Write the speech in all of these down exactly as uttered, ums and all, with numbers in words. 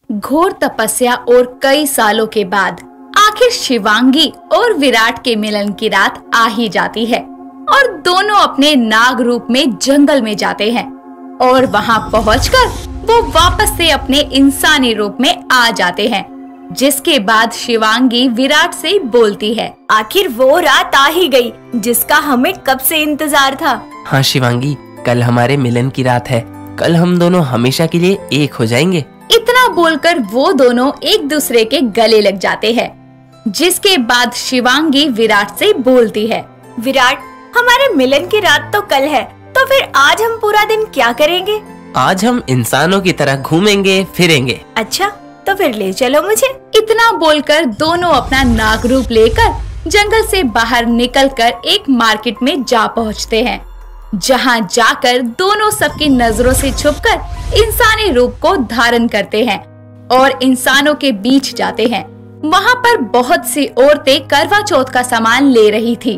घोर तपस्या और कई सालों के बाद आखिर शिवांगी और विराट के मिलन की रात आ ही जाती है और दोनों अपने नाग रूप में जंगल में जाते हैं और वहां पहुंचकर वो वापस से अपने इंसानी रूप में आ जाते हैं। जिसके बाद शिवांगी विराट से बोलती है, आखिर वो रात आ ही गई जिसका हमें कब से इंतजार था। हाँ शिवांगी, कल हमारे मिलन की रात है। कल हम दोनों हमेशा के लिए एक हो जाएंगे। इतना बोलकर वो दोनों एक दूसरे के गले लग जाते हैं। जिसके बाद शिवांगी विराट से बोलती है, विराट, हमारे मिलन की रात तो कल है, तो फिर आज हम पूरा दिन क्या करेंगे? आज हम इंसानों की तरह घूमेंगे फिरेंगे। अच्छा, तो फिर ले चलो मुझे। इतना बोलकर दोनों अपना नाग रूप लेकर जंगल से बाहर निकलकर एक मार्केट में जा पहुंचते हैं, जहां जाकर दोनों सबकी नजरों से छुपकर इंसानी रूप को धारण करते हैं और इंसानों के बीच जाते हैं। वहां पर बहुत सी औरतें करवा चौथ का सामान ले रही थी।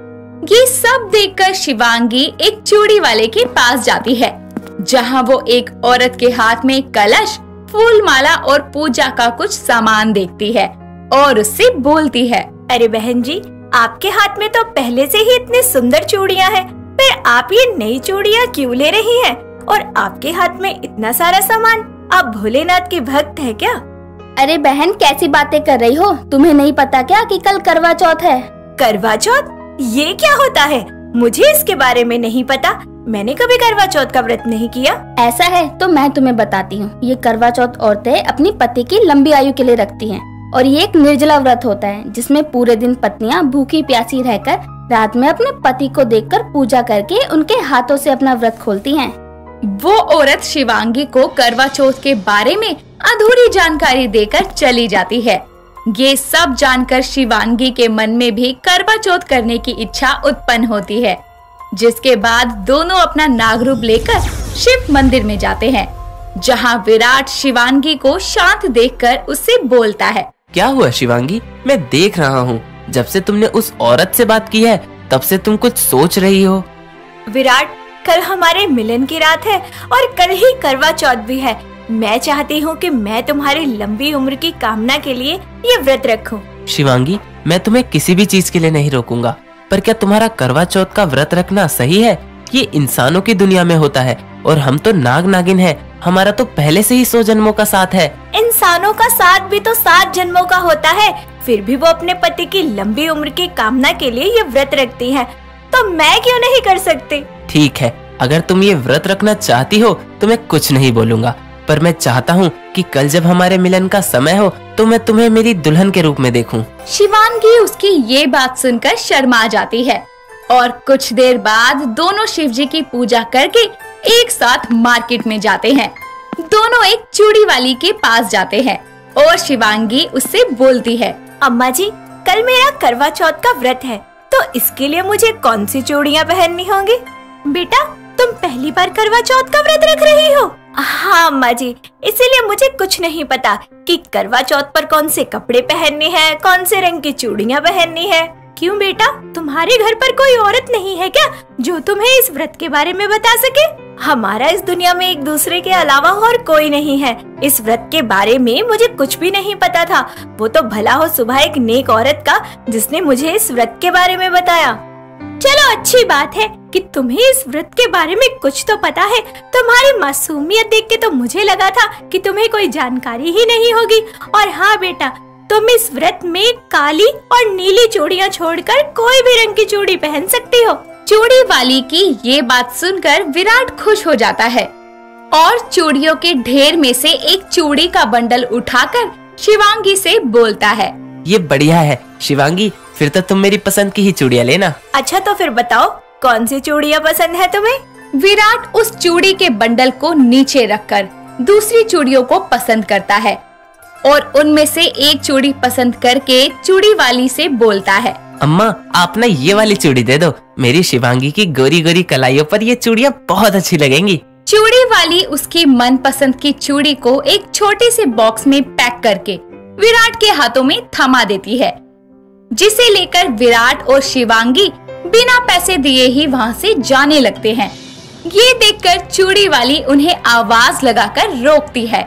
ये सब देखकर शिवांगी एक चूड़ी वाले के पास जाती है, जहां वो एक औरत के हाथ में कलश, फूल माला और पूजा का कुछ सामान देखती है और उससे बोलती है, अरे बहन जी, आपके हाथ में तो पहले से ही इतनी सुंदर चूड़ियां हैं, फिर आप ये नई चूड़ियां क्यों ले रही हैं? और आपके हाथ में इतना सारा सामान, आप भोलेनाथ के भक्त है क्या? अरे बहन, कैसी बातें कर रही हो? तुम्हें नहीं पता क्या कि कल करवा चौथ है? करवा चौथ? ये क्या होता है? मुझे इसके बारे में नहीं पता। मैंने कभी करवा चौथ का व्रत नहीं किया। ऐसा है तो मैं तुम्हें बताती हूँ। ये करवा चौथ औरतें अपनी पति की लंबी आयु के लिए रखती हैं और ये एक निर्जला व्रत होता है, जिसमें पूरे दिन पत्नियां भूखी प्यासी रहकर रात में अपने पति को देखकर पूजा करके उनके हाथों से अपना व्रत खोलती हैं। वो औरत शिवांगी को करवा चौथ के बारे में अधूरी जानकारी देकर चली जाती है। ये सब जानकर शिवांगी के मन में भी करवा चौथ करने की इच्छा उत्पन्न होती है। जिसके बाद दोनों अपना नागरूप लेकर शिव मंदिर में जाते हैं, जहां विराट शिवांगी को शांत देखकर उससे बोलता है, क्या हुआ शिवांगी? मैं देख रहा हूँ जब से तुमने उस औरत से बात की है तब से तुम कुछ सोच रही हो। विराट, कल हमारे मिलन की रात है और कल ही करवा चौथ भी है। मैं चाहती हूँ कि मैं तुम्हारी लंबी उम्र की कामना के लिए ये व्रत रखूं। शिवांगी, मैं तुम्हें किसी भी चीज के लिए नहीं रोकूंगा, पर क्या तुम्हारा करवा चौथ का व्रत रखना सही है? ये इंसानों की दुनिया में होता है और हम तो नाग नागिन हैं। हमारा तो पहले से ही सौ जन्मों का साथ है। इंसानों का साथ भी तो सात जन्मों का होता है, फिर भी वो अपने पति की लंबी उम्र की कामना के लिए ये व्रत रखती हैं, तो मैं क्यों नहीं कर सकती? ठीक है, अगर तुम ये व्रत रखना चाहती हो तो मैं कुछ नहीं बोलूंगा, पर मैं चाहता हूँ कि कल जब हमारे मिलन का समय हो तो मैं तुम्हें मेरी दुल्हन के रूप में देखूं। शिवांगी उसकी ये बात सुनकर शर्मा जाती है और कुछ देर बाद दोनों शिवजी की पूजा करके एक साथ मार्केट में जाते हैं। दोनों एक चूड़ी वाली के पास जाते हैं और शिवांगी उससे बोलती है, अम्मा जी, कल मेरा करवा चौथ का व्रत है, तो इसके लिए मुझे कौन सी चूड़ियाँ पहननी होंगी? बेटा, तुम पहली बार करवा चौथ का व्रत रख रही हो? हाँ अम्मा जी, इसीलिए मुझे कुछ नहीं पता कि करवा चौथ पर कौन से कपड़े पहनने हैं, कौन से रंग की चूड़ियाँ पहननी है। क्यों बेटा, तुम्हारे घर पर कोई औरत नहीं है क्या जो तुम्हें इस व्रत के बारे में बता सके? हमारा इस दुनिया में एक दूसरे के अलावा और कोई नहीं है। इस व्रत के बारे में मुझे कुछ भी नहीं पता था। वो तो भला हो सुबह एक नेक औरत का जिसने मुझे इस व्रत के बारे में बताया। चलो, अच्छी बात है कि तुम्हें इस व्रत के बारे में कुछ तो पता है। तुम्हारी मासूमियत देख के तो मुझे लगा था कि तुम्हें कोई जानकारी ही नहीं होगी। और हाँ बेटा, तुम इस व्रत में काली और नीली चूड़ियाँ छोड़कर कोई भी रंग की चूड़ी पहन सकती हो। चूड़ी वाली की ये बात सुनकर विराट खुश हो जाता है और चूड़ियों के ढेर में से एक चूड़ी का बंडल उठाकर शिवांगी से बोलता है, ये बढ़िया है शिवांगी, फिर तो तुम मेरी पसंद की ही चूड़ियाँ लेना। अच्छा, तो फिर बताओ कौन सी चूड़ियाँ पसंद है तुम्हें? विराट उस चूड़ी के बंडल को नीचे रखकर दूसरी चूड़ियों को पसंद करता है और उनमें से एक चूड़ी पसंद करके चूड़ी वाली से बोलता है, अम्मा, आप ना ये वाली चूड़ी दे दो। मेरी शिवांगी की गोरी गोरी कलाइयों पर ये चूड़ियाँ बहुत अच्छी लगेंगी। चूड़ी वाली उसकी मनपसंद की चूड़ी को एक छोटे से बॉक्स में पैक करके विराट के हाथों में थमा देती है, जिसे लेकर विराट और शिवांगी बिना पैसे दिए ही वहाँ से जाने लगते हैं। ये देखकर चूड़ी वाली उन्हें आवाज लगाकर रोकती है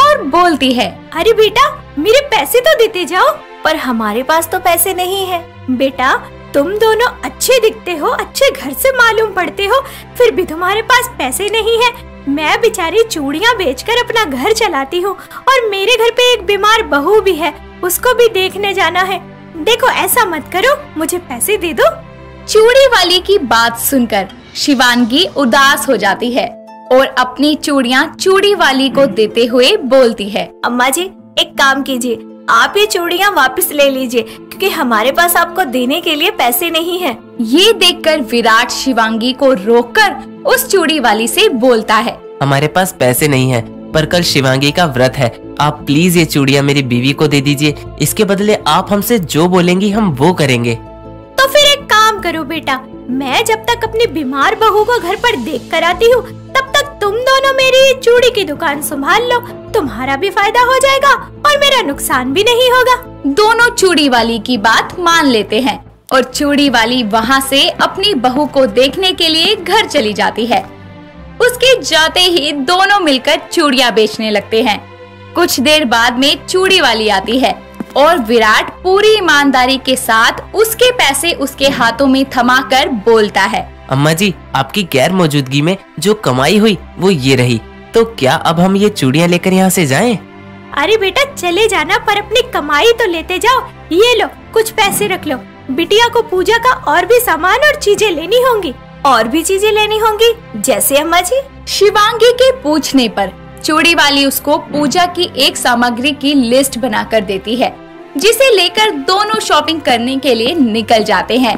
और बोलती है, अरे बेटा मेरे पैसे तो देते जाओ, पर हमारे पास तो पैसे नहीं है। बेटा तुम दोनों अच्छे दिखते हो, अच्छे घर से मालूम पड़ते हो, फिर भी तुम्हारे पास पैसे नहीं है। मैं बेचारी चूड़ियाँ बेचकर अपना घर चलाती हूँ और मेरे घर पे एक बीमार बहू भी है, उसको भी देखने जाना है। देखो ऐसा मत करो, मुझे पैसे दे दो। चूड़ी वाली की बात सुनकर शिवांगी उदास हो जाती है और अपनी चूड़ियाँ चूड़ी वाली को देते हुए बोलती है, अम्मा जी एक काम कीजिए, आप ये चूड़ियाँ वापस ले लीजिए, क्योंकि हमारे पास आपको देने के लिए पैसे नहीं है। ये देखकर विराट शिवांगी को रोककर उस चूड़ी वाली से बोलता है, हमारे पास पैसे नहीं है, पर कल शिवांगी का व्रत है, आप प्लीज ये चूड़ियाँ मेरी बीवी को दे दीजिए, इसके बदले आप हमसे जो बोलेंगी हम वो करेंगे। तो फिर एक काम करो बेटा, मैं जब तक अपनी बीमार बहू को घर पर देख कर आती हूँ, तब तक तुम दोनों मेरी चूड़ी की दुकान संभाल लो, तुम्हारा भी फायदा हो जाएगा और मेरा नुकसान भी नहीं होगा। दोनों चूड़ी वाली की बात मान लेते हैं और चूड़ी वाली वहाँ से अपनी बहू को देखने के लिए घर चली जाती है। उसके जाते ही दोनों मिलकर चूड़ियाँ बेचने लगते हैं। कुछ देर बाद में चूड़ी वाली आती है और विराट पूरी ईमानदारी के साथ उसके पैसे उसके हाथों में थमाकर बोलता है, अम्मा जी आपकी गैर मौजूदगी में जो कमाई हुई वो ये रही, तो क्या अब हम ये चूड़ियाँ लेकर यहाँ से जाएं? अरे बेटा चले जाना, पर अपनी कमाई तो लेते जाओ। ये लो कुछ पैसे रख लो, बिटिया को पूजा का और भी सामान और चीजें लेनी होंगी। और भी चीजें लेनी होंगी जैसे अम्मा जी? शिवांगी के पूछने पर चूड़ी वाली उसको पूजा की एक सामग्री की लिस्ट बनाकर देती है, जिसे लेकर दोनों शॉपिंग करने के लिए निकल जाते हैं।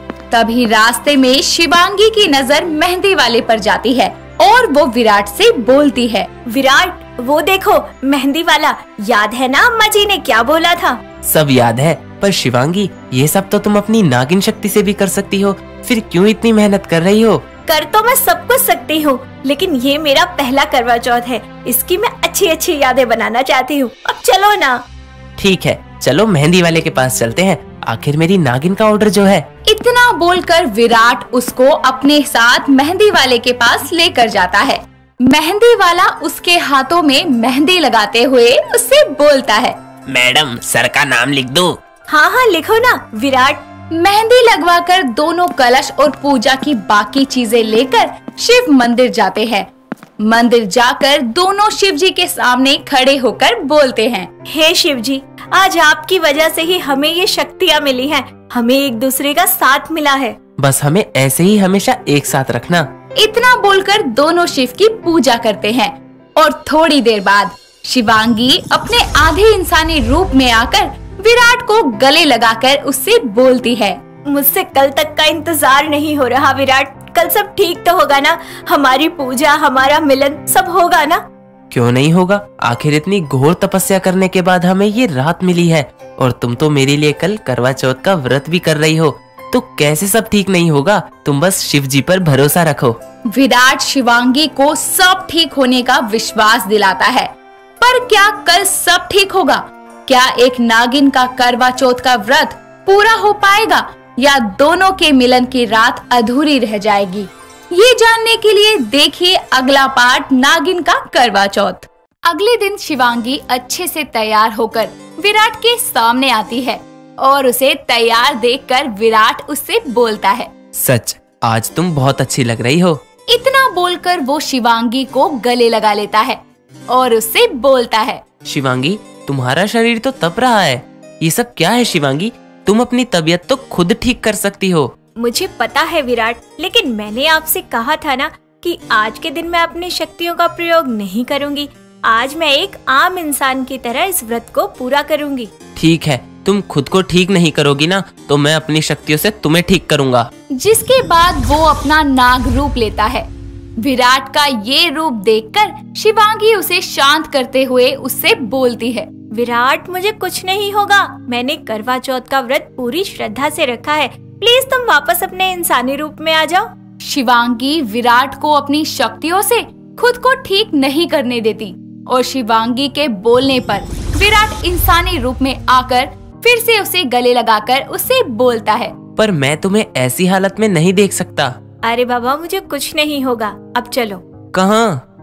तभी रास्ते में शिवांगी की नजर मेहंदी वाले पर जाती है और वो विराट से बोलती है, विराट वो देखो मेहंदी वाला, याद है ना अम्मा जी ने क्या बोला था? सब याद है, पर शिवांगी ये सब तो तुम अपनी नागिन शक्ति से भी कर सकती हो, फिर क्यों इतनी मेहनत कर रही हो? कर तो मैं सब कुछ सकती हूँ, लेकिन ये मेरा पहला करवा चौथ है, इसकी मैं अच्छी अच्छी यादें बनाना चाहती हूँ। अब चलो ना। ठीक है चलो मेहंदी वाले के पास चलते हैं, आखिर मेरी नागिन का ऑर्डर जो है। इतना बोलकर विराट उसको अपने साथ मेहंदी वाले के पास लेकर जाता है। मेहंदी वाला उसके हाथों में मेहंदी लगाते हुए उससे बोलता है, मैडम सर का नाम लिख दो। हाँ हाँ लिखो ना विराट। मेहंदी लगवाकर दोनों कलश और पूजा की बाकी चीजें लेकर शिव मंदिर जाते हैं। मंदिर जाकर दोनों शिव जी के सामने खड़े होकर बोलते हैं, हे शिव जी, आज आपकी वजह से ही हमें ये शक्तियाँ मिली हैं, हमें एक दूसरे का साथ मिला है, बस हमें ऐसे ही हमेशा एक साथ रखना। इतना बोलकर दोनों शिव की पूजा करते हैं और थोड़ी देर बाद शिवांगी अपने आधे इंसानी रूप में आकर विराट को गले लगाकर उससे बोलती है, मुझसे कल तक का इंतजार नहीं हो रहा विराट, कल सब ठीक तो होगा ना? हमारी पूजा, हमारा मिलन सब होगा ना? क्यों नहीं होगा, आखिर इतनी घोर तपस्या करने के बाद हमें ये रात मिली है और तुम तो मेरे लिए कल करवा चौथ का व्रत भी कर रही हो, तो कैसे सब ठीक नहीं होगा? तुम बस शिव जी पर भरोसा रखो। विराट शिवांगी को सब ठीक होने का विश्वास दिलाता है, पर क्या कल सब ठीक होगा? क्या एक नागिन का करवा चौथ का व्रत पूरा हो पाएगा या दोनों के मिलन की रात अधूरी रह जाएगी? ये जानने के लिए देखिए अगला पार्ट नागिन का करवा चौथ। अगले दिन शिवांगी अच्छे से तैयार होकर विराट के सामने आती है और उसे तैयार देखकर विराट उससे बोलता है, सच आज तुम बहुत अच्छी लग रही हो। इतना बोलकर वो शिवांगी को गले लगा लेता है और उससे बोलता है, शिवांगी तुम्हारा शरीर तो तप रहा है, ये सब क्या है शिवांगी? तुम अपनी तबीयत तो खुद ठीक कर सकती हो। मुझे पता है विराट, लेकिन मैंने आपसे कहा था ना कि आज के दिन मैं अपनी शक्तियों का प्रयोग नहीं करूंगी। आज मैं एक आम इंसान की तरह इस व्रत को पूरा करूंगी। ठीक है, तुम खुद को ठीक नहीं करोगी ना, तो मैं अपनी शक्तियों से तुम्हें ठीक करूंगा। जिसके बाद वो अपना नाग रूप लेता है। विराट का ये रूप देखकर शिवांगी उसे शांत करते हुए उससे बोलती है, विराट मुझे कुछ नहीं होगा, मैंने करवा चौथ का व्रत पूरी श्रद्धा से रखा है, प्लीज तुम वापस अपने इंसानी रूप में आ जाओ। शिवांगी विराट को अपनी शक्तियों से खुद को ठीक नहीं करने देती और शिवांगी के बोलने पर विराट इंसानी रूप में आकर फिर से उसे गले लगाकर उससे बोलता है, पर मैं तुम्हें ऐसी हालत में नहीं देख सकता। अरे बाबा मुझे कुछ नहीं होगा, अब चलो। कहाँ?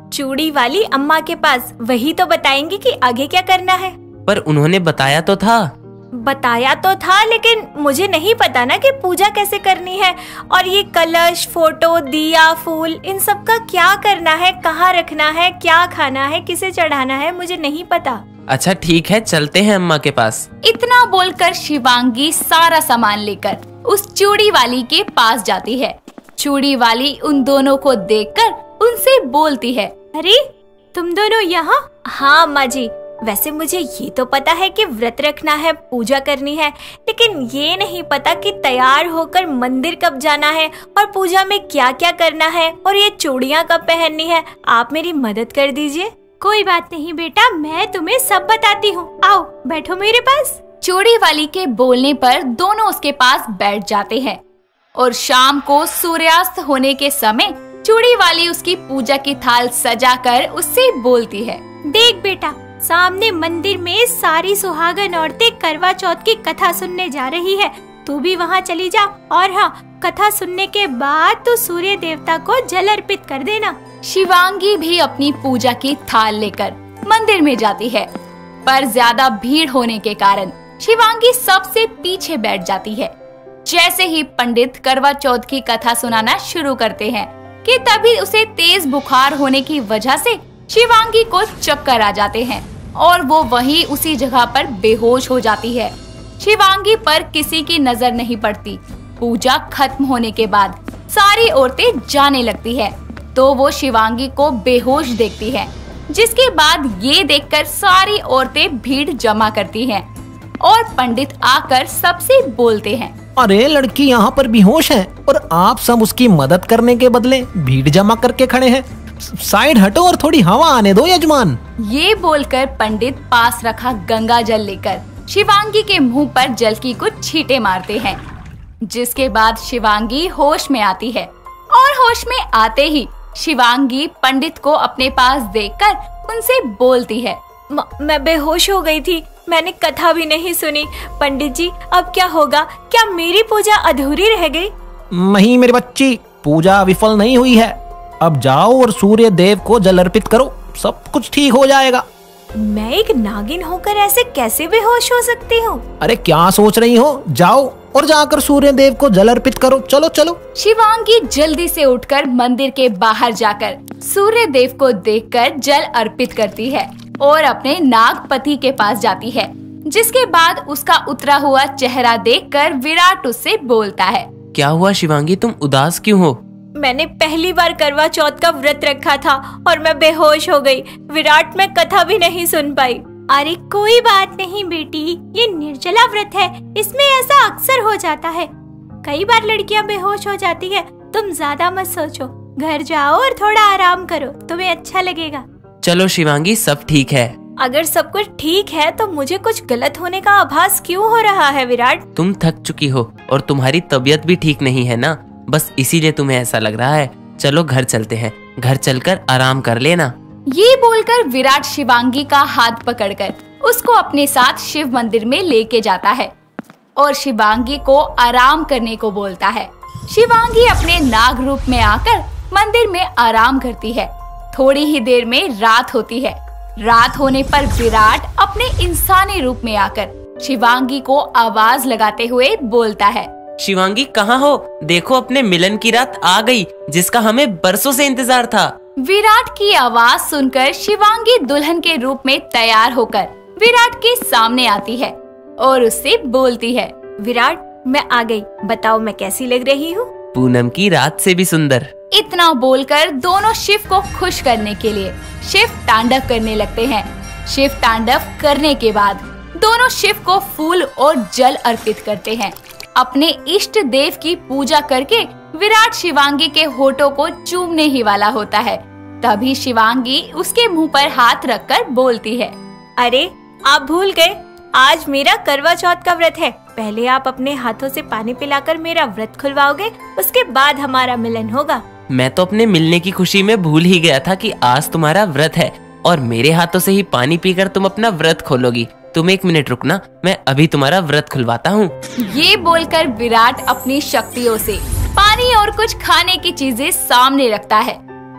चूड़ी वाली अम्मा के पास, वही तो बताएंगी कि आगे क्या करना है। पर उन्होंने बताया तो था। बताया तो था, लेकिन मुझे नहीं पता ना कि पूजा कैसे करनी है, और ये कलश, फोटो, दिया, फूल, इन सब का क्या करना है, कहाँ रखना है, क्या खाना है, किसे चढ़ाना है, मुझे नहीं पता। अच्छा ठीक है, चलते हैं अम्मा के पास। इतना बोलकर शिवांगी सारा सामान लेकर उस चूड़ी वाली के पास जाती है। चूड़ी वाली उन दोनों को देखकर उनसे बोलती है, अरे तुम दोनों यहाँ? हाँ अम्मा जी, वैसे मुझे ये तो पता है कि व्रत रखना है, पूजा करनी है, लेकिन ये नहीं पता कि तैयार होकर मंदिर कब जाना है और पूजा में क्या क्या करना है और ये चूड़ियाँ कब पहननी है। आप मेरी मदद कर दीजिए। कोई बात नहीं बेटा, मैं तुम्हें सब बताती हूँ। आओ बैठो मेरे पास। चूड़ी वाली के बोलने पर दोनों उसके पास बैठ जाते हैं और शाम को सूर्यास्त होने के समय चूड़ी वाली उसकी पूजा की थाल सजाकर उससे बोलती है, देख बेटा, सामने मंदिर में सारी सुहागन औरतें करवा चौथ की कथा सुनने जा रही है, तू भी वहाँ चली जा। और हाँ, कथा सुनने के बाद तू सूर्य देवता को जल अर्पित कर देना। शिवांगी भी अपनी पूजा की थाल लेकर मंदिर में जाती है, पर ज्यादा भीड़ होने के कारण शिवांगी सबसे पीछे बैठ जाती है। जैसे ही पंडित करवा चौथ की कथा सुनाना शुरू करते हैं कि तभी उसे तेज बुखार होने की वजह से शिवांगी को चक्कर आ जाते हैं और वो वहीं उसी जगह पर बेहोश हो जाती है। शिवांगी पर किसी की नजर नहीं पड़ती। पूजा खत्म होने के बाद सारी औरतें जाने लगती है तो वो शिवांगी को बेहोश देखती है, जिसके बाद ये देखकर सारी औरतें भीड़ जमा करती हैं और पंडित आकर सबसे बोलते हैं, अरे लड़की यहाँ पर बेहोश है और आप सब उसकी मदद करने के बदले भीड़ जमा करके खड़े हैं। साइड हटो और थोड़ी हवा आने दो यजमान। ये बोलकर पंडित पास रखा गंगा जल लेकर शिवांगी के मुंह पर जल की कुछ छींटे मारते हैं, जिसके बाद शिवांगी होश में आती है और होश में आते ही शिवांगी पंडित को अपने पास देखकर उनसे बोलती है, मैं बेहोश हो गई थी, मैंने कथा भी नहीं सुनी। पंडित जी अब क्या होगा? क्या मेरी पूजा अधूरी रह गई? नहीं मेरी बच्ची, पूजा विफल नहीं हुई है। अब जाओ और सूर्य देव को जल अर्पित करो, सब कुछ ठीक हो जाएगा। मैं एक नागिन होकर ऐसे कैसे बेहोश हो सकती हूँ? अरे क्या सोच रही हो, जाओ और जाकर सूर्य देव को जल अर्पित करो। चलो चलो। शिवांगी जल्दी से उठकर मंदिर के बाहर जाकर सूर्य देव को देखकर जल अर्पित करती है और अपने नागपति के पास जाती है, जिसके बाद उसका उतरा हुआ चेहरा देखकर विराट उससे बोलता है, क्या हुआ शिवांगी, तुम उदास क्यों हो? मैंने पहली बार करवा चौथ का व्रत रखा था और मैं बेहोश हो गई। विराट, मैं कथा भी नहीं सुन पाई। अरे कोई बात नहीं बेटी, ये निर्जला व्रत है, इसमें ऐसा अक्सर हो जाता है। कई बार लड़कियां बेहोश हो जाती है। तुम ज्यादा मत सोचो, घर जाओ और थोड़ा आराम करो, तुम्हें अच्छा लगेगा। चलो शिवांगी, सब ठीक है। अगर सब कुछ ठीक है तो मुझे कुछ गलत होने का आभास क्यों हो रहा है विराट? तुम थक चुकी हो और तुम्हारी तबीयत भी ठीक नहीं है ना, बस इसीलिए तुम्हें ऐसा लग रहा है। चलो घर चलते हैं, घर चलकर आराम कर लेना। ये बोलकर विराट शिवांगी का हाथ पकड़कर उसको अपने साथ शिव मंदिर में लेके जाता है और शिवांगी को आराम करने को बोलता है। शिवांगी अपने नाग रूप में आकर मंदिर में आराम करती है। थोड़ी ही देर में रात होती है। रात होने पर विराट अपने इंसानी रूप में आकर शिवांगी को आवाज लगाते हुए बोलता है, शिवांगी कहाँ हो? देखो अपने मिलन की रात आ गई, जिसका हमें बरसों से इंतजार था। विराट की आवाज सुनकर शिवांगी दुल्हन के रूप में तैयार होकर विराट के सामने आती है और उससे बोलती है, विराट मैं आ गई, बताओ मैं कैसी लग रही हूँ? पूनम की रात से भी सुंदर। इतना बोलकर दोनों शिव को खुश करने के लिए शिव तांडव करने लगते हैं। शिव तांडव करने के बाद दोनों शिव को फूल और जल अर्पित करते हैं। अपने इष्ट देव की पूजा करके विराट शिवांगी के होठों को चूमने ही वाला होता है। तभी शिवांगी उसके मुंह पर हाथ रखकर बोलती है, अरे आप भूल गए, आज मेरा करवा चौथ का व्रत है। पहले आप अपने हाथों से पानी पिलाकर मेरा व्रत खुलवाओगे, उसके बाद हमारा मिलन होगा। मैं तो अपने मिलने की खुशी में भूल ही गया था कि आज तुम्हारा व्रत है और मेरे हाथों से ही पानी पीकर तुम अपना व्रत खोलोगी। तुम एक मिनट रुकना, मैं अभी तुम्हारा व्रत खुलवाता हूँ। ये बोलकर विराट अपनी शक्तियों से पानी और कुछ खाने की चीजें सामने रखता है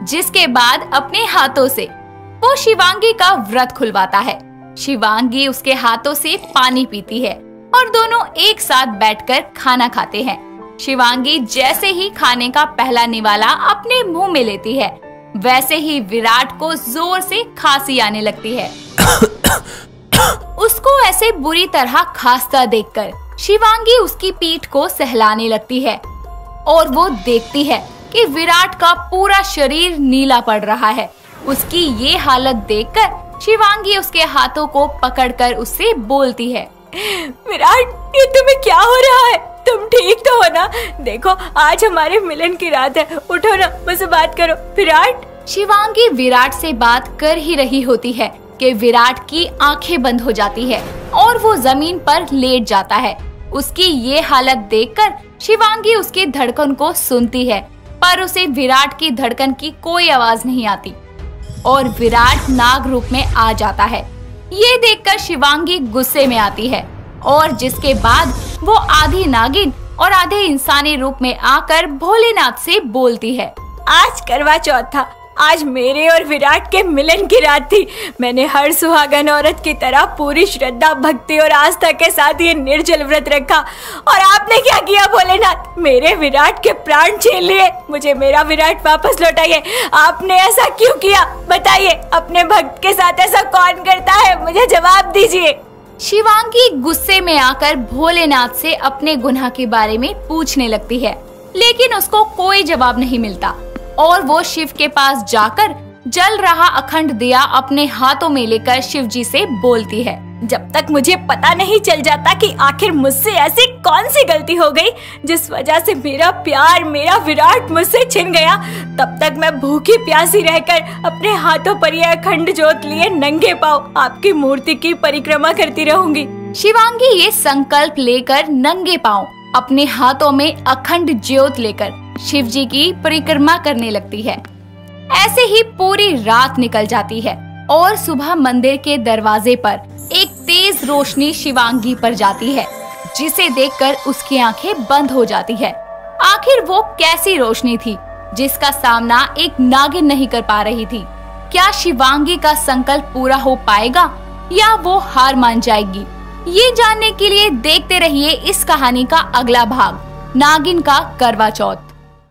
जिसके बाद अपने हाथों से वो शिवांगी का व्रत खुलवाता है। शिवांगी उसके हाथों से पानी पीती है और दोनों एक साथ बैठकर खाना खाते हैं। शिवांगी जैसे ही खाने का पहला निवाला अपने मुंह में लेती है, वैसे ही विराट को जोर से खांसी आने लगती है। उसको ऐसे बुरी तरह खांसता देखकर शिवांगी उसकी पीठ को सहलाने लगती है और वो देखती है कि विराट का पूरा शरीर नीला पड़ रहा है। उसकी ये हालत देखकर शिवांगी उसके हाथों को पकड़कर उससे बोलती है, विराट, ये तुम्हें क्या हो रहा है? तुम ठीक तो हो ना? देखो, आज हमारे मिलन की रात है, उठो ना, मुझसे बात करो। विराट। शिवांगी विराट से बात कर ही रही होती है कि विराट की आंखें बंद हो जाती है और वो जमीन पर लेट जाता है। उसकी ये हालत देखकर शिवांगी उसकी धड़कन को सुनती है, पर उसे विराट की धड़कन की कोई आवाज नहीं आती और विराट नाग रूप में आ जाता है। ये देखकर शिवांगी गुस्से में आती है और जिसके बाद वो आधी नागिन और आधे इंसानी रूप में आकर भोलेनाथ से बोलती है, आज करवा चौथ था। आज मेरे और विराट के मिलन की रात थी। मैंने हर सुहागन औरत की तरह पूरी श्रद्धा, भक्ति और आस्था के साथ ये निर्जल व्रत रखा, और आपने क्या किया भोलेनाथ? मेरे विराट के प्राण छीन लिए। मुझे मेरा विराट वापस लौटाइए। आपने ऐसा क्यों किया? बताइए, अपने भक्त के साथ ऐसा कौन करता है? मुझे जवाब दीजिए। शिवांगी गुस्से में आकर भोलेनाथ से अपने गुनाह के बारे में पूछने लगती है, लेकिन उसको कोई जवाब नहीं मिलता और वो शिव के पास जाकर जल रहा अखंड दिया अपने हाथों में लेकर शिव जी से बोलती है, जब तक मुझे पता नहीं चल जाता कि आखिर मुझसे ऐसी कौन सी गलती हो गई जिस वजह से मेरा प्यार, मेरा विराट मुझसे छिन गया, तब तक मैं भूखी प्यासी रहकर अपने हाथों पर यह अखंड ज्योत लिए नंगे पांव आपकी मूर्ति की परिक्रमा करती रहूंगी। शिवांगी ये संकल्प लेकर नंगे पांव अपने हाथों में अखंड ज्योत लेकर शिव जी की परिक्रमा करने लगती है। ऐसे ही पूरी रात निकल जाती है और सुबह मंदिर के दरवाजे पर एक तेज रोशनी शिवांगी पर जाती है, जिसे देखकर उसकी आंखें बंद हो जाती है। आखिर वो कैसी रोशनी थी जिसका सामना एक नागिन नहीं कर पा रही थी? क्या शिवांगी का संकल्प पूरा हो पाएगा या वो हार मान जाएगी? ये जानने के लिए देखते रहिए इस कहानी का अगला भाग, नागिन का करवा चौथ।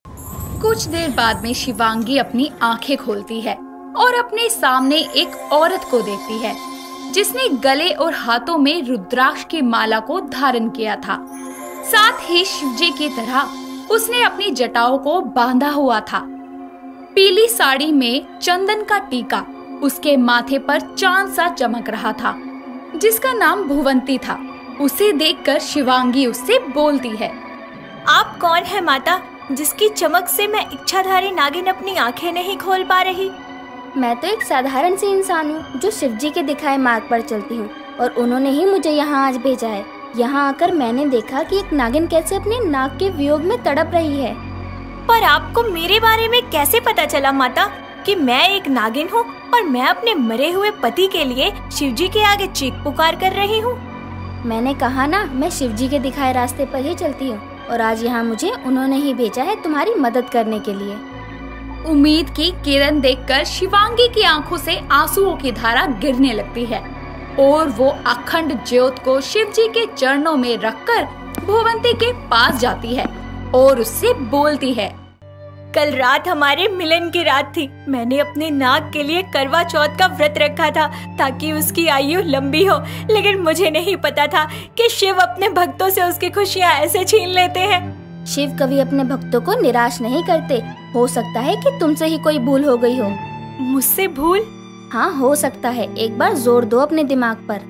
कुछ देर बाद में शिवांगी अपनी आंखें खोलती है और अपने सामने एक औरत को देखती है जिसने गले और हाथों में रुद्राक्ष की माला को धारण किया था। साथ ही शिवजी की तरह उसने अपनी जटाओं को बांधा हुआ था। पीली साड़ी में चंदन का टीका उसके माथे पर चांद सा चमक रहा था, जिसका नाम भुवंती था। उसे देखकर शिवांगी उससे बोलती है, आप कौन है माता, जिसकी चमक से मैं इच्छाधारी नागिन अपनी आंखें नहीं खोल पा रही? मैं तो एक साधारण सी इंसान हूँ जो शिवजी के दिखाए मार्ग पर चलती हूँ, और उन्होंने ही मुझे यहाँ आज भेजा है। यहाँ आकर मैंने देखा कि एक नागिन कैसे अपने नाग के वियोग में तड़प रही है। पर आपको मेरे बारे में कैसे पता चला माता कि मैं एक नागिन हूँ और मैं अपने मरे हुए पति के लिए शिवजी के आगे चीख पुकार कर रही हूँ? मैंने कहा ना, मैं शिवजी के दिखाए रास्ते पर ही चलती हूँ और आज यहाँ मुझे उन्होंने ही भेजा है तुम्हारी मदद करने के लिए। उम्मीद की किरण देखकर शिवांगी की आंखों से आंसुओं की धारा गिरने लगती है और वो अखंड ज्योत को शिवजी के चरणों में रखकर भुवंती के पास जाती है और उससे बोलती है, कल रात हमारे मिलन की रात थी। मैंने अपने नाग के लिए करवा चौथ का व्रत रखा था ताकि उसकी आयु लंबी हो, लेकिन मुझे नहीं पता था कि शिव अपने भक्तों से उसकी खुशियाँ ऐसे छीन लेते हैं। शिव कभी अपने भक्तों को निराश नहीं करते। हो सकता है कि तुमसे ही कोई भूल हो गई हो। मुझसे भूल? हाँ, हो सकता है। एक बार जोर दो अपने दिमाग पर।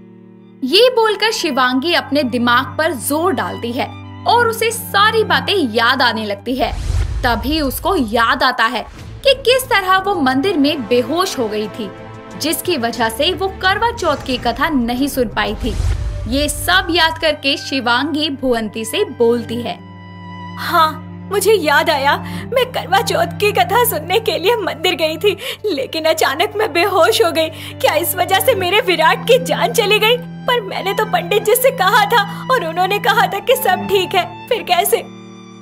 ये बोलकर शिवांगी अपने दिमाग पर जोर डालती है और उसे सारी बातें याद आने लगती है। तभी उसको याद आता है कि किस तरह वो मंदिर में बेहोश हो गई थी, जिसकी वजह से वो करवा चौथ की कथा नहीं सुन पाई थी। ये सब याद करके शिवांगी भुवंती से बोलती है, हाँ, मुझे याद आया। मैं करवा चौथ की कथा सुनने के लिए मंदिर गई थी, लेकिन अचानक मैं बेहोश हो गई। क्या इस वजह से मेरे विराट की जान चली गई? पर मैंने तो पंडित जी से कहा था और उन्होंने कहा था कि सब ठीक है। फिर कैसे?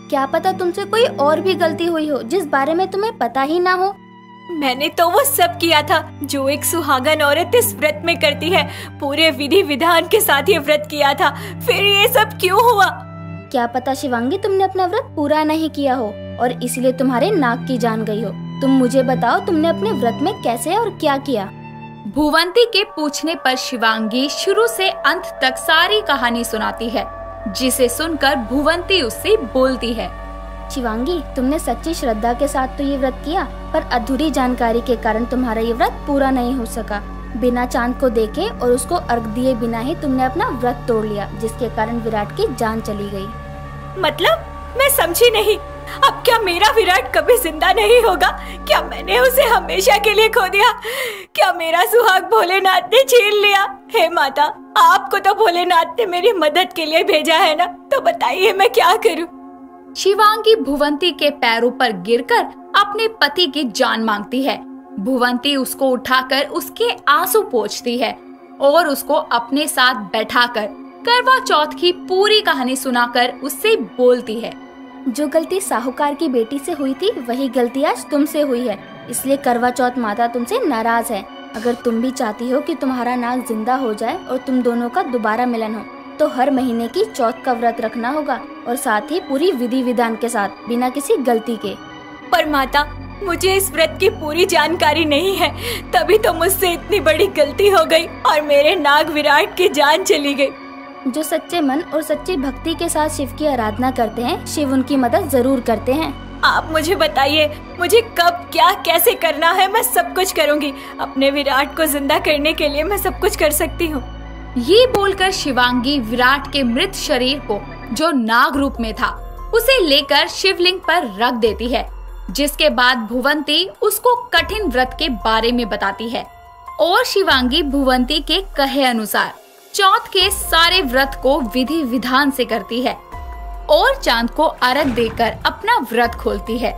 क्या पता तुमसे कोई और भी गलती हुई हो जिस बारे में तुम्हें पता ही ना हो। मैंने तो वो सब किया था जो एक सुहागन औरत इस व्रत में करती है। पूरे विधि विधान के साथ ये व्रत किया था, फिर ये सब क्यों हुआ? क्या पता शिवांगी तुमने अपना व्रत पूरा नहीं किया हो और इसलिए तुम्हारे नाक की जान गई हो। तुम मुझे बताओ तुमने अपने व्रत में कैसे और क्या किया? भुवंती के पूछने पर शिवांगी शुरू से अंत तक सारी कहानी सुनाती है, जिसे सुनकर भुवंती उससे बोलती है। शिवांगी, तुमने सच्ची श्रद्धा के साथ तो ये व्रत किया, पर अधूरी जानकारी के कारण तुम्हारा ये व्रत पूरा नहीं हो सका। बिना चांद को देखे और उसको अर्घ दिए बिना ही तुमने अपना व्रत तोड़ लिया, जिसके कारण विराट की जान चली गई। मतलब? मैं समझी नहीं। अब क्या मेरा विराट कभी जिंदा नहीं होगा? क्या मैंने उसे हमेशा के लिए खो दिया? क्या मेरा सुहाग भोलेनाथ ने छीन लिया? हे माता, आपको तो भोलेनाथ ने मेरी मदद के लिए भेजा है ना, तो बताइए मैं क्या करूं? शिवांगी भुवंती के पैरों पर गिरकर अपने पति की जान मांगती है। भुवंती उसको उठाकर उसके आंसू पोंछती है और उसको अपने साथ बैठाकर करवा चौथ की पूरी कहानी सुनाकर उससे बोलती है। जो गलती साहूकार की बेटी से हुई थी वही गलती आज तुमसे हुई है, इसलिए करवा चौथ माता तुमसे नाराज है। अगर तुम भी चाहती हो कि तुम्हारा नाग जिंदा हो जाए और तुम दोनों का दोबारा मिलन हो, तो हर महीने की चौथ का व्रत रखना होगा और साथ ही पूरी विधि विधान के साथ, बिना किसी गलती के। पर माता, मुझे इस व्रत की पूरी जानकारी नहीं है, तभी तो मुझसे इतनी बड़ी गलती हो गई और मेरे नाग विराट की जान चली गई। जो सच्चे मन और सच्ची भक्ति के साथ शिव की आराधना करते हैं, शिव उनकी मदद जरूर करते हैं। आप मुझे बताइए, मुझे कब क्या कैसे करना है, मैं सब कुछ करूंगी। अपने विराट को जिंदा करने के लिए मैं सब कुछ कर सकती हूँ। ये बोलकर शिवांगी विराट के मृत शरीर को, जो नाग रूप में था, उसे लेकर शिवलिंग पर रख देती है, जिसके बाद भुवंती उसको कठिन व्रत के बारे में बताती है और शिवांगी भुवंती के कहे अनुसार चौथ के सारे व्रत को विधि विधान से करती है और चांद को अर्घ देकर अपना व्रत खोलती है।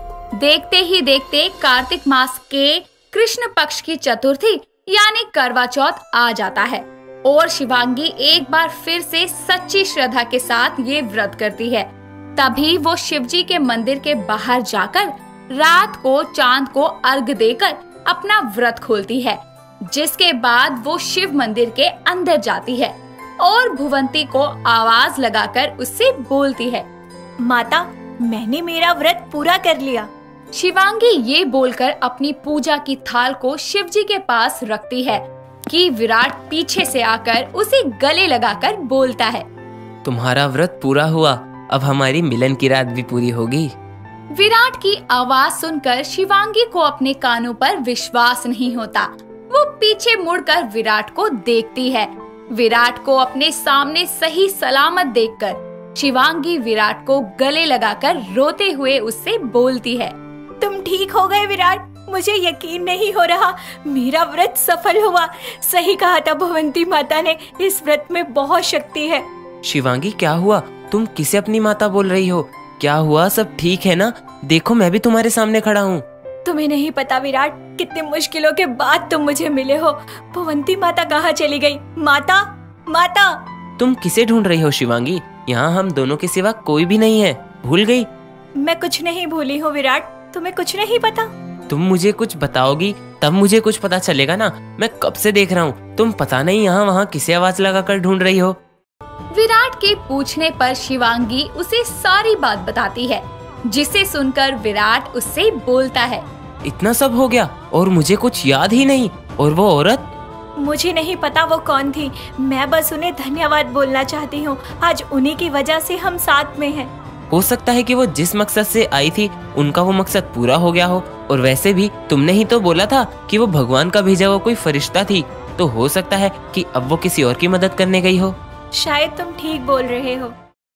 देखते ही देखते कार्तिक मास के कृष्ण पक्ष की चतुर्थी यानी करवा चौथ आ जाता है और शिवांगी एक बार फिर से सच्ची श्रद्धा के साथ ये व्रत करती है। तभी वो शिवजी के मंदिर के बाहर जाकर रात को चांद को अर्घ देकर अपना व्रत खोलती है, जिसके बाद वो शिव मंदिर के अंदर जाती है और भुवंती को आवाज लगाकर उससे बोलती है, माता, मैंने मेरा व्रत पूरा कर लिया। शिवांगी ये बोलकर अपनी पूजा की थाल को शिवजी के पास रखती है कि विराट पीछे से आकर उसे गले लगाकर बोलता है, तुम्हारा व्रत पूरा हुआ, अब हमारी मिलन की रात भी पूरी होगी। विराट की आवाज सुनकर शिवांगी को अपने कानों पर विश्वास नहीं होता। वो पीछे मुड़कर विराट को देखती है। विराट को अपने सामने सही सलामत देखकर शिवांगी विराट को गले लगाकर रोते हुए उससे बोलती है, तुम ठीक हो गए विराट, मुझे यकीन नहीं हो रहा, मेरा व्रत सफल हुआ। सही कहा था भुवंती माता ने, इस व्रत में बहुत शक्ति है। शिवांगी, क्या हुआ? तुम किसे अपनी माता बोल रही हो? क्या हुआ? सब ठीक है ना? देखो मैं भी तुम्हारे सामने खड़ा हूँ। तुम्हें नहीं पता विराट, कितनी मुश्किलों के बाद तुम मुझे मिले हो। भुवंती माता कहाँ चली गई? माता, माता! तुम किसे ढूंढ रही हो शिवांगी? यहाँ हम दोनों के सिवा कोई भी नहीं है, भूल गई? मैं कुछ नहीं भूली हूँ विराट, तुम्हें कुछ नहीं पता? तुम मुझे कुछ बताओगी तब मुझे कुछ पता चलेगा ना। मैं कब से देख रहा हूँ, तुम पता नहीं यहाँ वहाँ किसे आवाज लगाकर ढूंढ रही हो। विराट के पूछने पर शिवांगी उसे सारी बात बताती है, जिसे सुनकर विराट उससे बोलता है, इतना सब हो गया और मुझे कुछ याद ही नहीं। और वो औरत? मुझे नहीं पता वो कौन थी, मैं बस उन्हें धन्यवाद बोलना चाहती हूँ। आज उन्हीं की वजह से हम साथ में हैं। हो सकता है कि वो जिस मकसद से आई थी उनका वो मकसद पूरा हो गया हो। और वैसे भी तुमने ही तो बोला था कि वो भगवान का भेजा हुआ कोई फरिश्ता थी, तो हो सकता है कि अब वो किसी और की मदद करने गई हो। शायद तुम ठीक बोल रहे हो।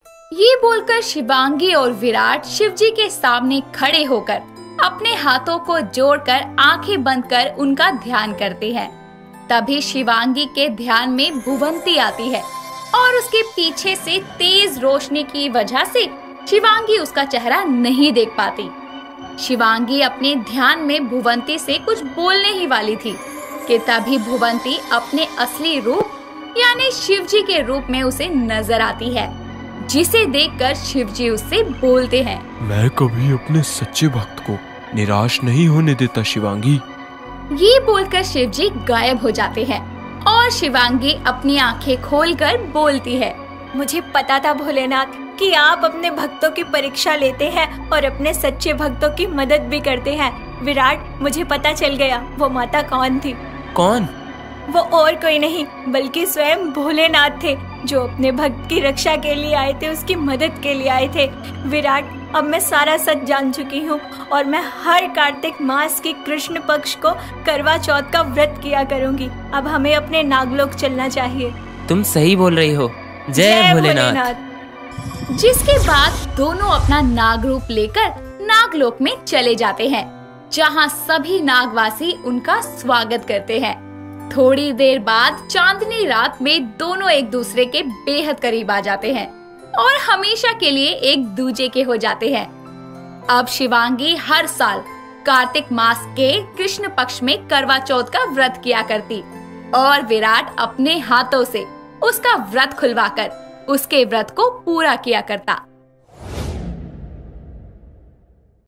ये बोलकर शिवांगी और विराट शिवजी के सामने खड़े होकर अपने हाथों को जोड़कर आंखें बंद कर उनका ध्यान करते हैं। तभी शिवांगी के ध्यान में भुवंती आती है और उसके पीछे से तेज रोशनी की वजह से शिवांगी उसका चेहरा नहीं देख पाती। शिवांगी अपने ध्यान में भुवंती से कुछ बोलने ही वाली थी कि तभी भुवंती अपने असली रूप यानी शिवजी के रूप में उसे नजर आती है। जिसे देखकर शिवजी उससे बोलते हैं, मैं कभी अपने सच्चे भक्त को निराश नहीं होने देता शिवांगी। ये बोलकर शिवजी गायब हो जाते हैं और शिवांगी अपनी आंखें खोलकर बोलती है, मुझे पता था भोलेनाथ कि आप अपने भक्तों की परीक्षा लेते हैं और अपने सच्चे भक्तों की मदद भी करते हैं। विराट, मुझे पता चल गया वो माता कौन थी। कौन? वो और कोई नहीं बल्कि स्वयं भोलेनाथ थे, जो अपने भक्त की रक्षा के लिए आए थे, उसकी मदद के लिए आए थे। विराट, अब मैं सारा सच जान चुकी हूँ और मैं हर कार्तिक मास की कृष्ण पक्ष को करवा चौथ का व्रत किया करूँगी। अब हमें अपने नागलोक चलना चाहिए। तुम सही बोल रही हो। जय भोलेनाथ। जिसके बाद दोनों अपना नाग रूप लेकर नागलोक में चले जाते हैं, जहाँ सभी नागवासी उनका स्वागत करते हैं। थोड़ी देर बाद चांदनी रात में दोनों एक दूसरे के बेहद करीब आ जाते हैं और हमेशा के लिए एक दूजे के हो जाते हैं। अब शिवांगी हर साल कार्तिक मास के कृष्ण पक्ष में करवा चौथ का व्रत किया करती और विराट अपने हाथों से उसका व्रत खुलवाकर उसके व्रत को पूरा किया करता।